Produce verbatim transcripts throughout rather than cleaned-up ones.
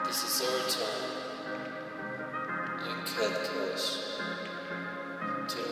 This is our time in Cat Clash two.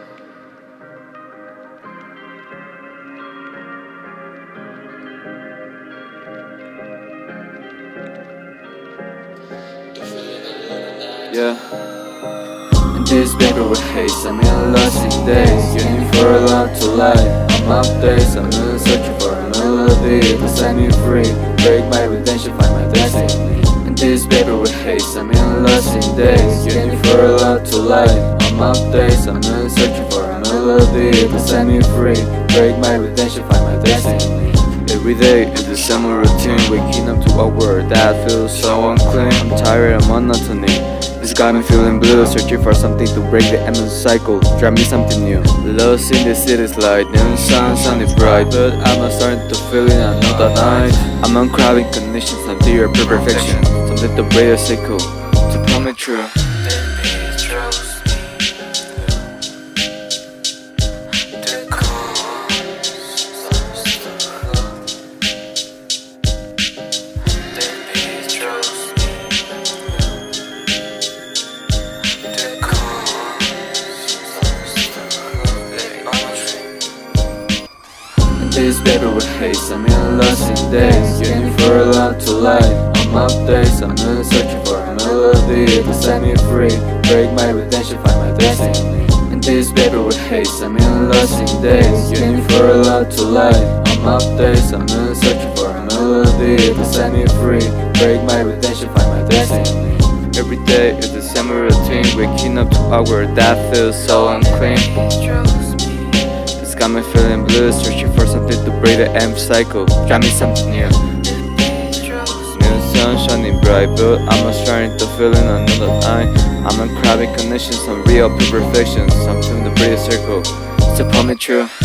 Yeah. In this paper with haze, I'm in lost in days, yearning for a love to life. I'm up days, I'm in searching for a melody to set me free, break my redemption, find my destiny. In this paper with haze, I'm in lost in days, yearning for a love to life. I'm up days, I'm in searching for a melody to set me free, break my redemption, find my destiny. Every day is the summer routine, waking up to a world that feels so unclean. I'm tired of monotony, this got me feeling blue, searching for something to break the endless cycle, drive me something new. Lost in the city's light, neon sun, sun is bright, but I'm starting to feel it another night. I'm on craving conditions of dear perfection, something to break the cycle, to pull me through. This paper with haze, I'm in lost in days, yearning for a love to life. I'm up days, I'm in searching for a melody to set me free, break my redemption, find my destiny. In this paper with haze, I'm in lost in days, yearning for a love to life. I'm up days, I'm in searching for a melody to set me free, break my redemption, find my destiny. Every day is the same routine, waking up to a world that feels so unclean. Got me feeling blue, searching for something to break the end cycle, drive me something new. New sun shining bright, but I'm starting to feel in another night. I'm on craving connections, some real perfection, something to break the circle, to pull me through.